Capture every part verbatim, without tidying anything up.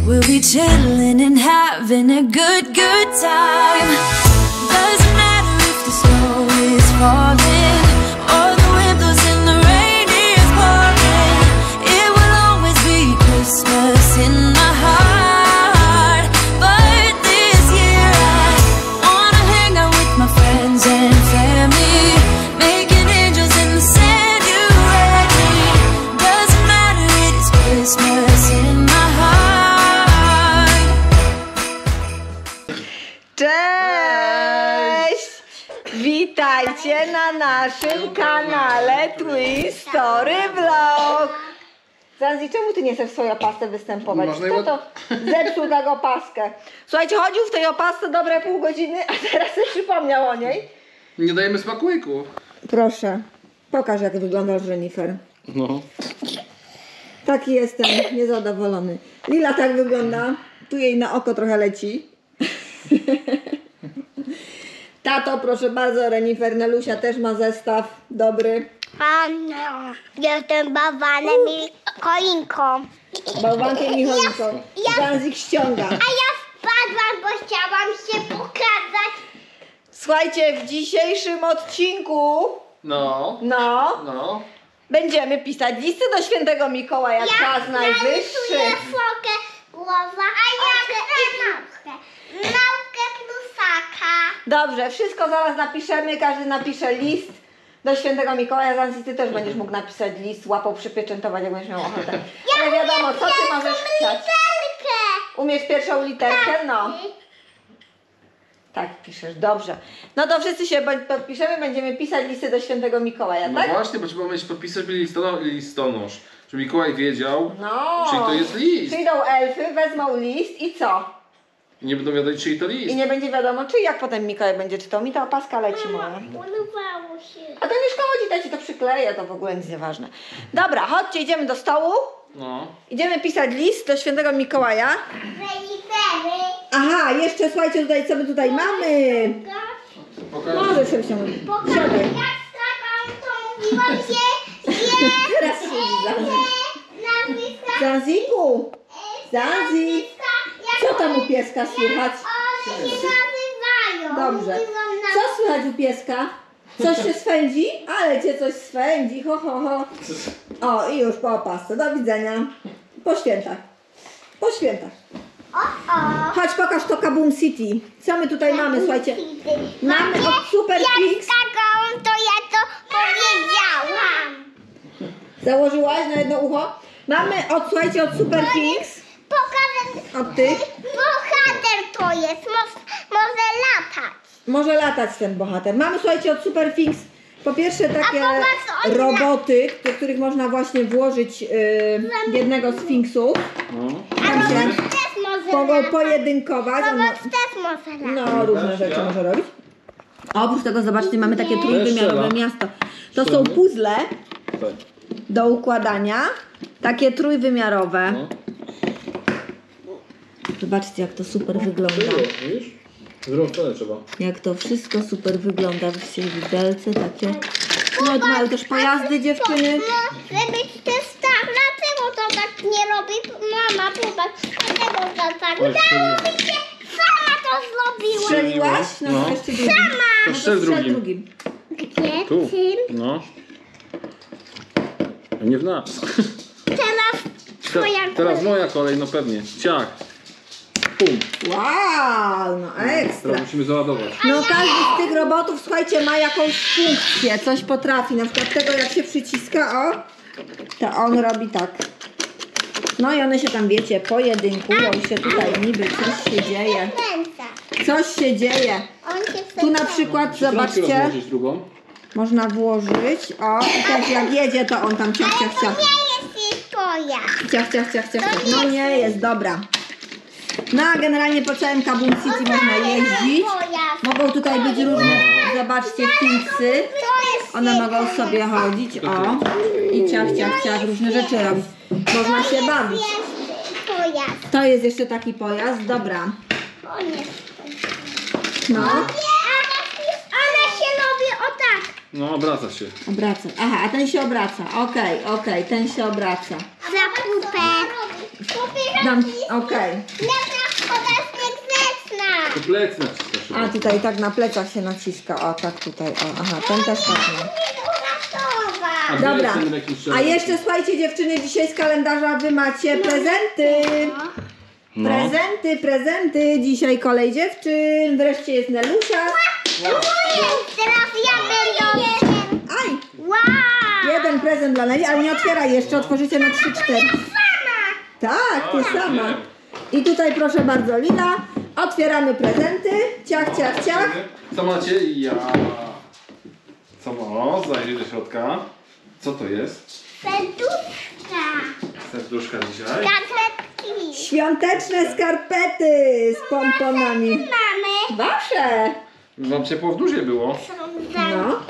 We'll be chilling and having a good, good time. Doesn't matter if the snow is falling or the wind blows and the rain is pouring. It will always be Christmas in my heart. But this year I wanna hang out with my friends and family, making angels in the sand. You ready? Doesn't matter, it is Christmas in my heart. Cześć! Witajcie na naszym kanale Twin Story Vlog. Zanzi, czemu ty nie chcesz w swojej opasce występować? Kto to zepsuł tak opaskę? Słuchajcie, chodził w tej opasce dobre pół godziny, a teraz sobie przypomniał o niej. Nie dajemy smakołyków. Proszę, pokaż jak wyglądasz, Jennifer. No. Taki jestem, niezadowolony. Lila tak wygląda. Tu jej na oko trochę leci. Tato, proszę bardzo, Renifer, Nelusia też ma zestaw dobry. A no, jestem bałwanem i choinką. Bałwankiem i choinką. Ja- Zanzik ściąga. A ja spadłam, bo chciałam się pokazać. Słuchajcie, w dzisiejszym odcinku, No. no, No. będziemy pisać listy do świętego Mikołaja, czas najwyższy. narysuję fokę, głowa, a ja chcę małpkę. Małpkę plusaka. Dobrze, wszystko zaraz napiszemy, każdy napisze list do świętego Mikołaja. Zanzi, ty też będziesz mógł napisać list, łapą przypieczętować, jak będziesz miał ochotę. Ale wiadomo, co ty możesz chcieć. Literkę. Umiesz pierwszą literkę? No. Tak, piszesz, dobrze. No to wszyscy się podpiszemy, będziemy pisać listy do świętego Mikołaja, No tak? właśnie, bo trzeba mieć podpisać listono, listonosz, żeby Mikołaj wiedział, No. czyj to jest list. Przyjdą elfy, wezmą list i co? I nie będą wiadomo, czyj to list. I nie będzie wiadomo, czy jak potem Mikołaj będzie czytał. Mi ta opaska leci moja. Urwało się. A to nie szkodzi, to ci to przykleję, to w ogóle nic nieważne. Dobra, chodźcie, idziemy do stołu. No. Idziemy pisać list do świętego Mikołaja. Renifery. Aha, jeszcze słuchajcie tutaj, co my tutaj mamy. Pokaż. Może sobie się mówi. Pokaż, Siadaj. jak skakałam, to mówiłam się, że... Teraz siedzi Zanzik. Nazwiska... Zanziku. Zanzik. Co tam u pieska słychać? One się nazywają. Dobrze. Mówiłam na... Co słychać u pieska? Coś się swędzi? Ale cię coś swędzi, ho, ho, ho. O, i już po opasce. Do widzenia. Po świętach. Po świętach. O, o. Chodź, pokaż to Kaboom City. Co my tutaj mamy, słuchajcie? Mamy od Super Jak Fix. skakałam, to ja to powiedziałam. Założyłaś na jedno ucho? Mamy od, słuchajcie, od Super Fix. Pokażę. Od tych. Bohater to jest. Mo może latać. Może latać ten bohater. Mamy, słuchajcie, od Super Fix. Po pierwsze takie A popatrz, on roboty, do których można właśnie włożyć yy, jednego z Finksów. No. Tam się Robot też może mogą latać. pojedynkować. On ma, Robot też może latać. no, różne rzeczy może robić. A oprócz tego, zobaczcie, mamy takie trójwymiarowe Strzela. miasto. To są puzzle Tak. do układania. Takie trójwymiarowe. No. Zobaczcie, jak to super wygląda. Widzisz? Z drugą stronę trzeba. Jak to wszystko super wygląda. Widzicie, widelce takie. No, tu mają też pojazdy, dziewczyny. No, żeby też tak, dlaczego to tak nie robi? Mama, popatrz, dlaczego to tak? Udało mi się, sama to zrobiła. Strzeliłaś? No, No. to jeszcze drugim. Sama. To No to strzel strzel drugim. drugim. Gdzie? Tu. Czym? No. A nie w nas. Teraz twoja Teraz kolej. moja kolej, no pewnie. Ciach. Pum. Wow, no ekstra. Teraz musimy załadować. No każdy z tych robotów, słuchajcie, ma jakąś funkcję, coś potrafi. Na przykład tego, jak się przyciska, o, to on robi tak. No i one się tam, wiecie, pojedynkują się tutaj niby, coś się dzieje. Kręca. Coś się dzieje. On się Tu na wsadza. przykład, Trąbkę zobaczcie, rozłożyć drugą. można włożyć, o, i też jak jedzie, to on tam ciach, ciach, ciach. Nie jest jej twoja. Ciach, ciach, ciach, ciach, ciach. No nie jest, dobra. No a generalnie po całym Kaboom City można jeździć. Mogą tutaj być różne, zobaczcie, Finksy. One mogą sobie chodzić, o, i ciach, ciach, ciach, różne rzeczy robić. Można się bawić. Pojazd. To jest jeszcze taki pojazd, dobra. On jest. No, Ona się robi o tak. No, obraca się. obraca. Aha, a ten się obraca. Okej, okej, ten się obraca. Za kupę. Kupisz Dam, okej. Dobra, ona jest niegrzeczna. To plec naciskasz. A tutaj tak na plecach się naciska, o tak tutaj, o, aha, ten też tak nie. A gdzie Dobra, jest ten jakiś a czerwony? jeszcze słuchajcie dziewczyny, dzisiaj z kalendarza wy macie prezenty. No. Prezenty, prezenty, dzisiaj kolej dziewczyn, wreszcie jest Nelusia. Teraz ja będę. Aj, Wow! jeden prezent dla Neli, ale nie otwieraj jeszcze, otworzycie na trzy cztery. Tak, ty O, ja sama. wiem. I tutaj proszę bardzo Lila, otwieramy prezenty, ciach, ciach, ciach. Co macie? Ja. Co ma? Zajrzyj do środka. Co to jest? Serduszka. Serduszka dzisiaj. Gazetki. Świąteczne skarpety z pomponami. Mamy. Wasze. Wam ciepło w duzie było. Są za... No,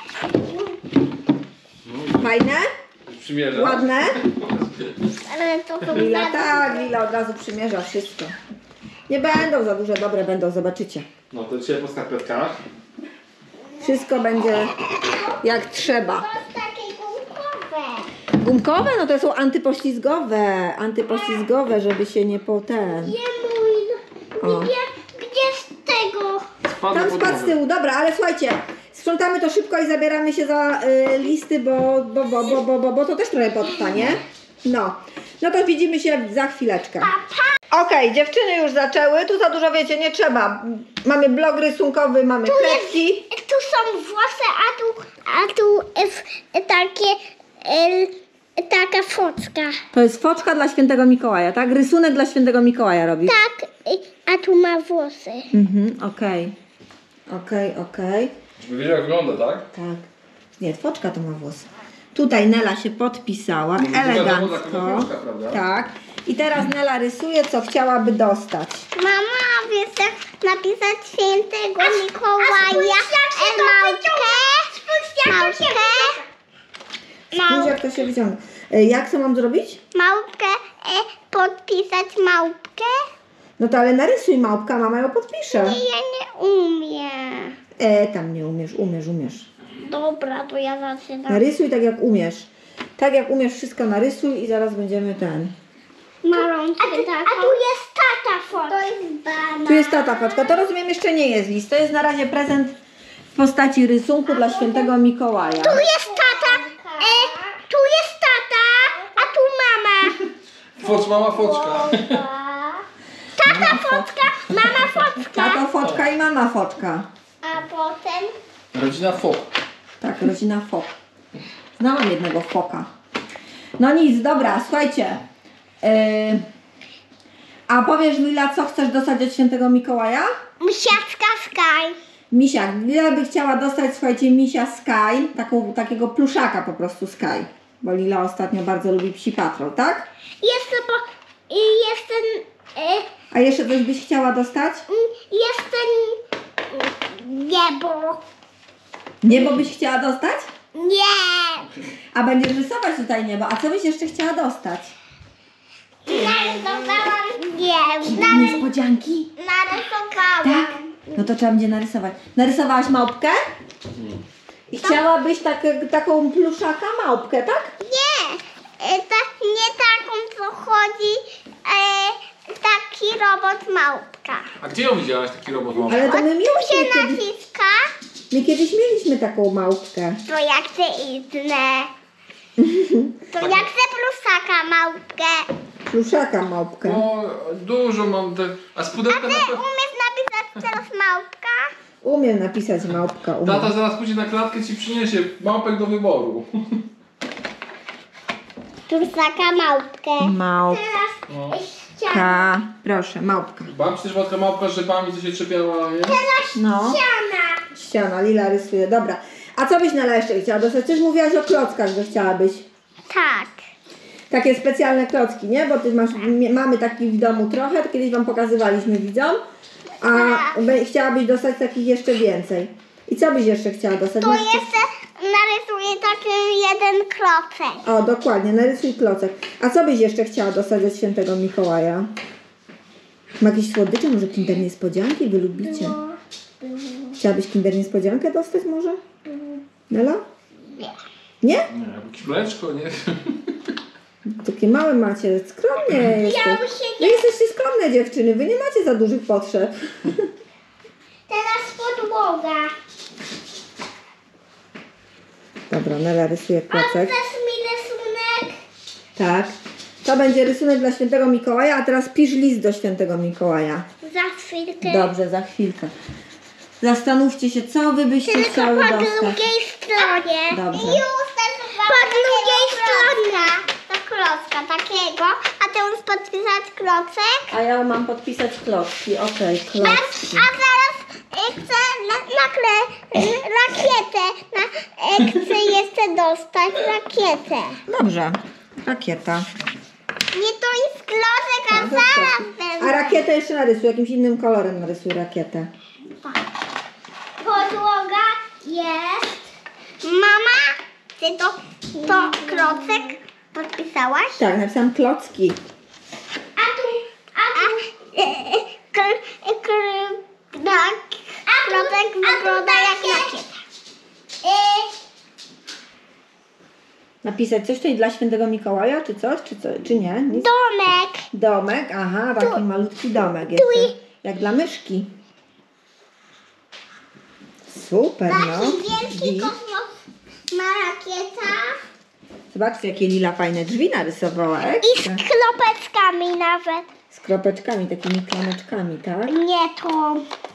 fajne, Przymierza. ładne. Ale to są Lila, za... tak, Lila od razu przymierza wszystko. Nie będą za duże, dobre będą, zobaczycie. No to dzisiaj po skarpetkach. Wszystko będzie jak trzeba. To jest takie gumkowe. Gumkowe? No to są antypoślizgowe. Antypoślizgowe, żeby się nie po ten. Nie mój. O. Gdzie, gdzie z tego? Spadł Tam pod spadł z głowę. tyłu, dobra, ale słuchajcie, sprzątamy to szybko i zabieramy się za y, listy, bo, bo, bo, bo, bo, bo, bo to też trochę potrwa, nie? No, no to widzimy się za chwileczkę. Okej, dziewczyny już zaczęły, tu za dużo wiecie, nie trzeba. Mamy blok rysunkowy, mamy kredki. Tu są włosy, a tu, a tu jest takie, e, taka foczka. To jest foczka dla świętego Mikołaja, tak? Rysunek dla świętego Mikołaja robisz? Tak, e, a tu ma włosy. Mhm, okej. Okej, okej. Żeby wiedział jak wygląda, tak? Tak. Nie, foczka to ma włosy. Tutaj Nela się podpisała, No, wiadomo, dla kogo elegancko. foczka, prawda? Tak. I teraz Nela rysuje, co chciałaby dostać. Mama, wiesz jak napisać świętego Mikołaja? E, małpkę, małpkę, Spójrz, jak to się wyciąga. E, Jak to mam zrobić? małpkę, e, podpisać małpkę? No to ale narysuj małpka, mama ją podpisze. Ja nie umiem. E, tam nie umiesz, umiesz, umiesz. Dobra, to ja zaczynam. Narysuj tak, jak umiesz. Tak, jak umiesz, wszystko narysuj i zaraz będziemy ten. Malączkę a, tu, a tu jest tata fotka. To jest banan. Tu jest tata foczka. To rozumiem, jeszcze nie jest list. To jest na razie prezent w postaci rysunku dla świętego Mikołaja. Tu jest tata, e, tu jest tata, a tu mama. Focz, mama foczka. Tata fotka, mama fotka. Tato foczka i mama foczka. A potem Rodzina fok. Tak, rodzina fok. Znałam jednego foka. No nic, dobra, słuchajcie. Yy, a powiesz Lila, co chcesz dostać od świętego Mikołaja? misiaczka Sky. Misia. Lila by chciała dostać, słuchajcie, misia Sky. Taką, takiego pluszaka po prostu Sky. Bo Lila ostatnio bardzo lubi Psi Patrol, tak? Jest bo i jest ten, e, A jeszcze coś byś chciała dostać? jest ten niebo. Niebo byś chciała dostać? Nie. A będziesz rysować tutaj niebo. A co byś jeszcze chciała dostać? Narysowałam nie. Niespodzianki? Narysowałam. Tak? No to trzeba będzie narysować. Narysowałaś małpkę? I chciałabyś tak, taką pluszaka małpkę, tak? Nie. E, ta, nie taką, co chodzi e, taki robot małpka. A gdzie ją widziałaś, taki robot małpka? Ale to my Tu mieliśmy się kiedyś, naciska, my kiedyś mieliśmy taką małpkę. to ja chcę inne. To ja chcę plusaka małpkę. Pluszaka małpkę. No, dużo mam te... A z pudełka na Ty pewno... umiesz napisać teraz małpka? Umiem napisać małpka, umiem. Tata zaraz pójdzie na klatkę, ci przyniesie małpek do wyboru. Plusaka małpkę. Małpka. Teraz ściana. Proszę, małpka. Mam przecież matka małpka z rzepami, co się czepiała, nie? Teraz No. ściana. Ściana, Lila rysuje, dobra. A co byś Nela jeszcze chciała dostać? Coś mówiłaś o klockach, że chciałabyś. Tak. Takie specjalne klocki, nie? Bo ty masz, m- mamy takich w domu trochę, to kiedyś wam pokazywaliśmy widzom. A be- chciałabyś dostać takich jeszcze więcej. I co byś jeszcze chciała dostać? Tu Masz coś- jeszcze narysuję taki jeden klocek. O, dokładnie, narysuj klocek. A co byś jeszcze chciała dostać od świętego Mikołaja? Ma jakieś słodycze? Może Kinder Niespodzianki? Wy lubicie? Chciałabyś Kinder Niespodziankę dostać może? Nela? Nie. Nie? Nie, jakieś mleczko, nie? Takie małe macie, skromnie jesteście. się Wy jesteście skromne dziewczyny, wy nie macie za dużych potrzeb. Teraz podłoga. Dobra, Nela rysuje A klocek. chcesz mi rysunek? Tak. To będzie rysunek dla świętego Mikołaja, a teraz pisz list do świętego Mikołaja. Za chwilkę. Dobrze, za chwilkę. Zastanówcie się, co wy byście Tylko chciały po dostać. drugiej stronie. Dobrze. Już po drugiej stronie. Do klocka takiego. A ty musisz podpisać klocek. A ja mam podpisać klocki. Okej, A, klocki. a zaraz y, chcę na, nakle y, rakietę. Na, y, chcę jeszcze dostać rakietę. Dobrze. Rakieta. Nie to jest klocek, a Tak, zaraz A będę. rakietę jeszcze narysuj, jakimś innym kolorem narysuj rakietę. Podłoga jest. Mama, ty to, to klocek podpisałaś? Tak, napisałam klocki. A tu, a tu. A, e, e, kr, e, kr, tak, klocek wygląda jak rakieta. E, Napisać coś tutaj dla świętego Mikołaja, czy coś, czy, co, czy nie? Nic? domek. Domek, aha, taki Tu. malutki domek Tu jest. i- Jak dla myszki. Super, no. Taki wielki Drzwi. kosmos ma rakieta. Zobaczcie, jakie Lila fajne drzwi narysowała. I z Ekstra. kropeczkami nawet. Z kropeczkami, takimi klameczkami, tak? Nie to.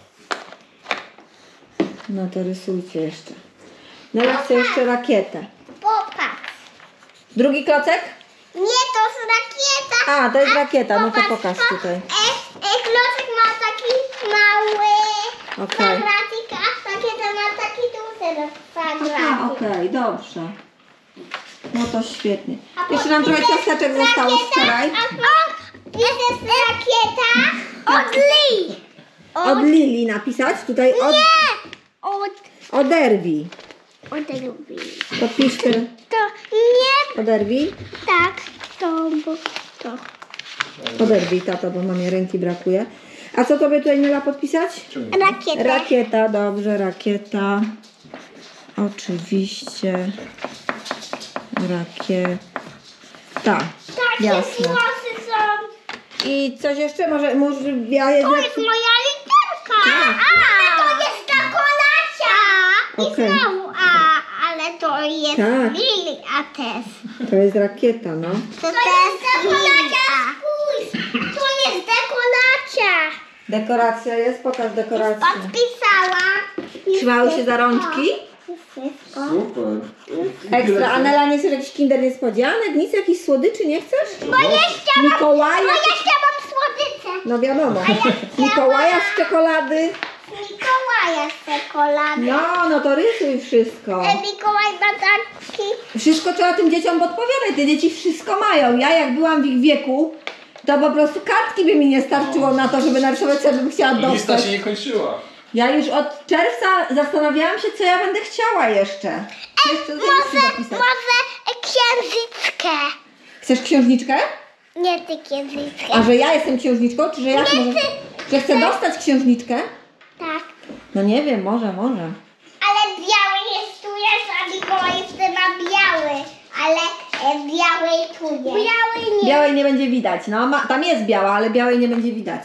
No to rysujcie jeszcze. Nela chce jeszcze rakietę. Popatrz. Drugi klocek? Nie, to jest rakieta. A, to jest rakieta, no to popatrz, pokaż to, tutaj. E, e, klocek ma taki mały Okej. kwadracik, a rakieta ma taki duży Aha, kwadracik. okej, dobrze. No to świetnie. A Jeszcze nam trochę podpisać ciasteczek zostało z rakietę, wczoraj. A, jest rakieta od Lee. Od Lili napisać tutaj od, Nie! Od... oderwij. Od lubi. To piszcie To nie oderwij. tak, to bo to. Oderwij, tato, bo mamie ręki brakuje. A co tobie tutaj Nela podpisać? Rakieta. Rakieta, dobrze, rakieta. Oczywiście. Rakieta. Takie Jasne. włosy są. I coś jeszcze? Może, może ja je To jest moja literka. Tak. A, to jest dekolacja. I Okej. znowu A, ale to jest Tak. Lili, a też. To jest rakieta, no. To, to jest dekolacja. Spójrz, to jest dekolacja. Dekoracja jest? Pokaż dekorację. Podpisałam. Trzymały się za rączki? Wszystko. Super. Ekstra. Anela, nie chcesz jakiś kinder niespodzianek? Nic, jakichś słodyczy nie chcesz? Bo jeszcze mam, Mikołaja? bo jeszcze mam słodycze. No wiadomo. ja chciałam- Mikołaja z czekolady. Mikołaja z czekolady. No, no to rysuj wszystko. E, Mikołaj ma taki. Wszystko trzeba tym dzieciom podpowiadać. Te dzieci wszystko mają. Ja jak byłam w ich wieku, to po prostu kartki by mi nie starczyło na to, żeby narysować, co bym chciała Lista dostać. się nie kończyła. Ja już od czerwca zastanawiałam się, co ja będę chciała jeszcze. Co jeszcze z listy Może, zapisać? może księżyczkę. Chcesz księżniczkę? Nie ty księżyczkę. A że ja jestem księżniczką, czy że ja Nie, może, ty. że chcę dostać księżniczkę? Tak. No nie wiem, może, może. Ale biały jest tu jest, a Mikołaj jeszcze ma biały. Ale e, biały tu jest. Biały nie. Białej nie będzie widać. No, ma, tam jest biała, ale białej nie będzie widać.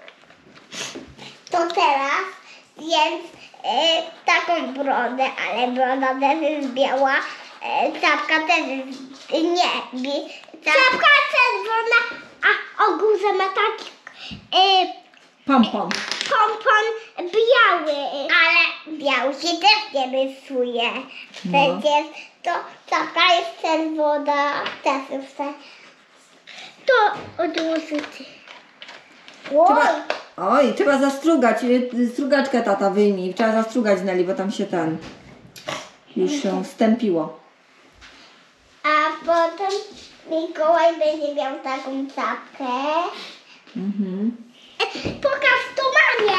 To teraz, więc e, taką brodę, ale broda też jest biała. E, czapka też jest, nie, bi, czapka czerwona, a o górze ma taki e, Pompon. pompon biały. Ale biały się też nie rysuje. Przecież to czapka jest czerwona, też jest te- to odłożyć. Trzeba, oj, trzeba zastrugać. y, Strugaczkę tata wyjmij. Trzeba zastrugać Neli, bo tam się ten już się stępiło. A potem Mikołaj będzie miał taką czapkę. Mhm. E, pokaż to mamie.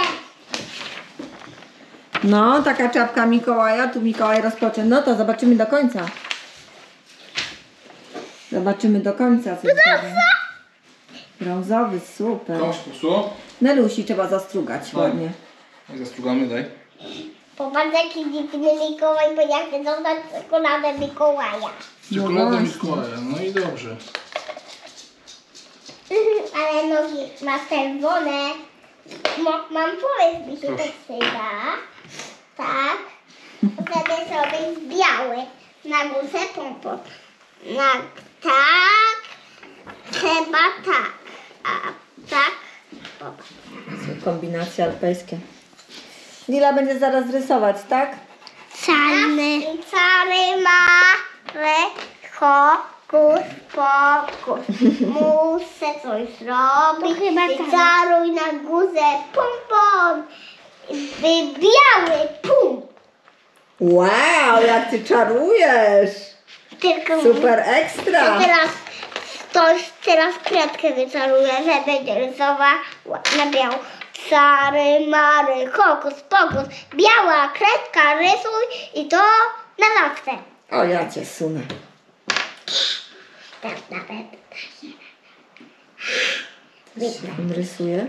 No, taka czapka Mikołaja. Tu Mikołaj rozpocznie. No to zobaczymy do końca. Zobaczymy do końca. Co zrobi. Brązowy, super. Komuś posło? Nelusi trzeba zastrugać No. ładnie. Jak zastrugamy, daj. Popatrz jaki dziwny Mikołaj, bo ja chcę dostać czekoladę Mikołaja. No Czekolada właśnie. Mikołaja, no i dobrze. Ale nogi ma czerwone. Mo- Mam powiedz, mi się to przyda. Tak. Wtedy zrobić biały. Na górze pompon. Na tak. Chyba tak. A tak. Popatrz. Kombinacje alpejskie. Lila będzie zaraz rysować, tak? Czarny. Czarny mary, hokus pokus. Muszę coś zrobić. Chyba tak. Czaruj na górze pompon. Biały pum. Wow, jak ty czarujesz! Tylko Super ekstra! teraz ktoś teraz kredkę wyczaruje, że będzie rysować na biało. Czary, mary, hokus pokus. Biała kredka, rysuj i to na zawsze. O, ja cię sunę. Tak nawet. On rysuje.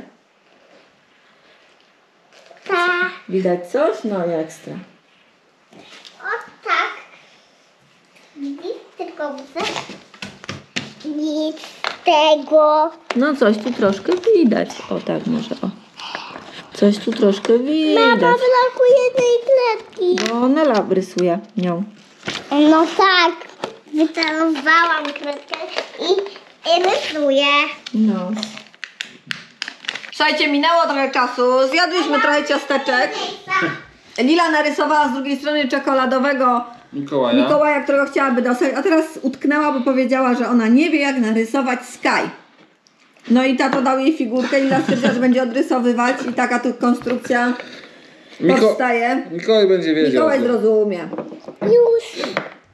Tak. Widać coś? No i ekstra. O tak. Widzisz? Tylko muszę. Nic z tego. No coś tu troszkę widać. O tak może, o. Coś tu troszkę Mama, widać. brakuje tej kredki. Bo Nela rysuje nią. No tak. Wycelowałam kredkę i, i rysuję. No. Słuchajcie, minęło trochę czasu. Zjadłyśmy trochę ciasteczek. Lila narysowała z drugiej strony czekoladowego Mikołaja. Mikołaja, którego chciałaby dostać, a teraz utknęła, bo powiedziała, że ona nie wie, jak narysować Sky. No i tato dał jej figurkę i Lila stwierdziła, że będzie odrysowywać i taka tu konstrukcja Miko- powstaje. Mikołaj będzie wiedział. Mikołaj co. zrozumie. Już.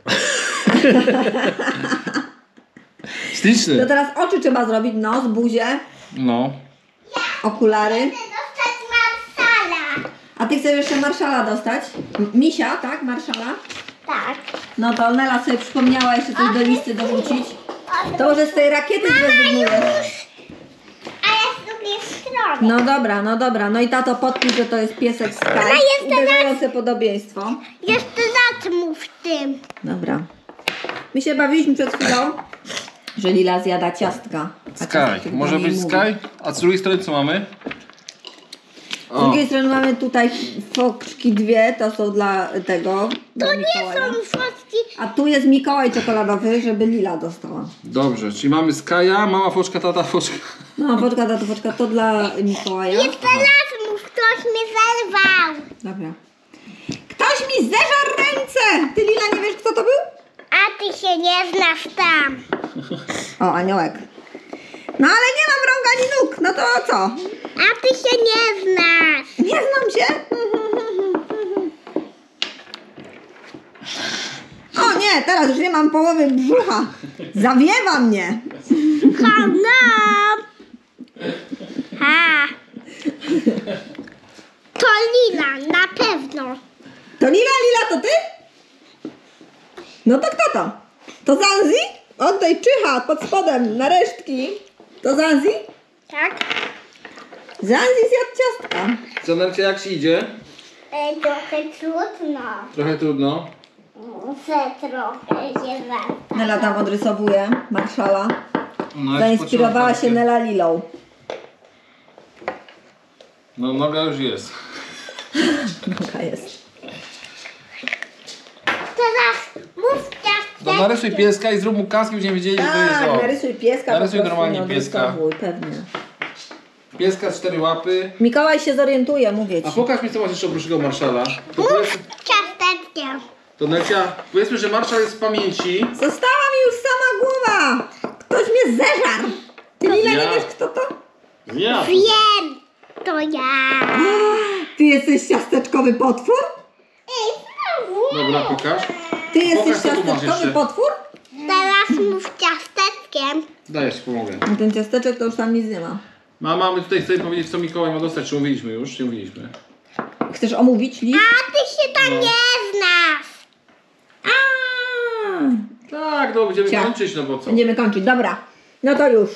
Śliczny. To teraz oczy trzeba zrobić, nos, buzię, No. okulary. Chcę dostać marsala. A ty chcesz jeszcze marszala dostać? M- Misia, tak? Marszala? Tak. No to Nela sobie przypomniała jeszcze coś do listy dorzucić. To może z tej rakiety zrezygnujesz. A ja z drugiej strony. No dobra, no dobra. No i tato podpisz, że to jest piesek Sky. jeszcze Uderzające podobieństwo. Jeszcze raz mów tym. Dobra. My się bawiliśmy przed chwilą, że Lila zjada ciastka. a ciastek Sky. do Może niej być mówi. Sky? A z drugiej strony co mamy? Z O. drugiej strony mamy tutaj foczki dwie, to są dla tego. dla To nie Mikołaja. są fotki. A tu jest Mikołaj czekoladowy, żeby Lila dostała. Dobrze, czyli mamy Skya, mama foczka, tata foczka. No, foczka, tato, foczka, to dla Mikołaja. Jeszcze raz mów, ktoś mnie zerwał. Dobra. Ktoś mi zeżarł ręce! Ty, Lila, nie wiesz, kto to był? A ty się nie znasz tam. O, aniołek. No ale nie mam rąk ani nóg, no to co? A ty się nie znasz. Nie znam się? O nie, teraz już nie mam połowy brzucha. Zawiewa mnie. Kocham. A. To Lila, na pewno. To Lila, Lila, to ty? No to kto to? To Zanzi? On tutaj czyha pod spodem na resztki. To Zanzi? Tak? Zanzi zjadł ciastka. Co, Nelcia, jak ci idzie? E, trochę trudno. Trochę trudno. Muszę trochę się zastanowić. Nela tam odrysowuje marszala. No, jak Zainspirowała potrzeba, się Nela Lilą. No, noga już jest. Taka jest. Teraz mów ciasteczkę. To narysuj pieska i zrób mu kaski, będziemy wiedzieli, że to jest Tak, o. narysuj pieska. Narysuj po prostu, normalnie no, pieska. odrysowuj, pewnie. Pieska, cztery łapy. Mikołaj się zorientuje, mówię A ci. pokaż mi, co masz jeszcze oprócz tego marszala. To, Mów powiedz, ciasteczkiem. to Nelcia, powiedzmy, że marszal jest z pamięci. Została mi już sama głowa. Ktoś mnie zeżarł. Ty, Lila, nie Ja. wiesz, kto to? Ja. Wiem, to ja. Ty jesteś ciasteczkowy potwór? Ej, znowu. Dobra, pokaż. Ty jesteś Pokaż, co tu masz ciasteczkowy jeszcze. potwór? Teraz mów ciasteczkiem. Daj, ja ci pomogę. No ten ciasteczek to już tam nic nie ma. Mama, my tutaj chcemy powiedzieć, co Mikołaj ma dostać. Czy mówiliśmy już? Czy mówiliśmy? Chcesz omówić list? A ty się tam No. nie znasz. A, Tak, no będziemy Cia. kończyć, no bo co? Będziemy kończyć, dobra. No to już.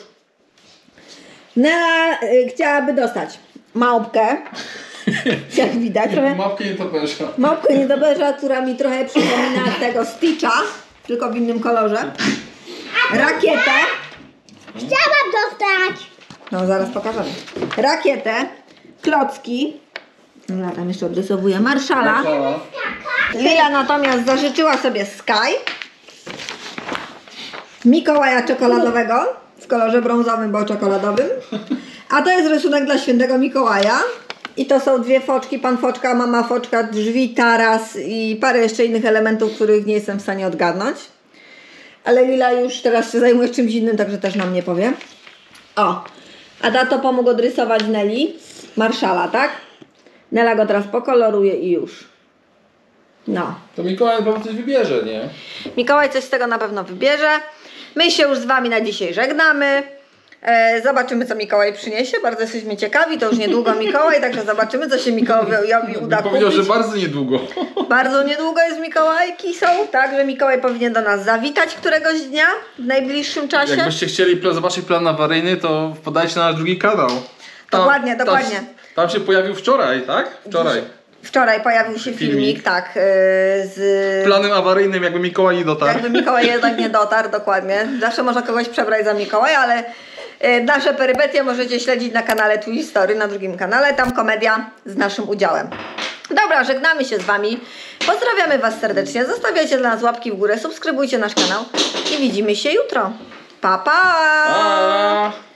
Nela y, chciałaby dostać małpkę. Jak widać, trochę. Mapkę nie toperza. Małpkę nietoperza, która mi trochę przypomina tego Stitcha, tylko w innym kolorze. Rakietę. Chciałam dostać. No zaraz pokażemy. Rakietę, klocki. Ja tam jeszcze odrysowuję marszala. Lila natomiast zażyczyła sobie Sky. Mikołaja czekoladowego w kolorze brązowym, bo czekoladowym. A to jest rysunek dla świętego Mikołaja. I to są dwie foczki, pan foczka, mama foczka, drzwi, taras i parę jeszcze innych elementów, których nie jestem w stanie odgadnąć. Ale Lila już teraz się zajmuje czymś innym, także też nam nie powie. O, a tato pomógł odrysować Nelly, marszala, tak? Nela go teraz pokoloruje i już. No. To Mikołaj na pewno coś wybierze, nie? Mikołaj coś z tego na pewno wybierze. My się już z wami na dzisiaj żegnamy. E, zobaczymy, co Mikołaj przyniesie. Bardzo jesteśmy ciekawi. To już niedługo Mikołaj, także zobaczymy, co się Mikołajowi uda Powiedział, kupić. że bardzo niedługo. Bardzo niedługo jest Mikołajki są, tak, że Mikołaj powinien do nas zawitać któregoś dnia w najbliższym czasie. Jakbyście chcieli pla- zobaczyć plan awaryjny, to wpadajcie na nasz drugi kanał. Tam, Dokładnie, dokładnie. Tam, tam się pojawił wczoraj, tak? Wczoraj. Wczoraj pojawił się filmik, Filmik. tak, yy, z... Planem awaryjnym, jakby Mikołaj nie dotarł. Jakby Mikołaj jednak nie dotarł, dokładnie. Zawsze można kogoś przebrać za Mikołaja, ale y, nasze perypetie możecie śledzić na kanale Twistory, na drugim kanale. Tam komedia z naszym udziałem. Dobra, żegnamy się z wami. Pozdrawiamy was serdecznie. Zostawiajcie dla nas łapki w górę, subskrybujcie nasz kanał i widzimy się jutro. Pa, pa! Pa!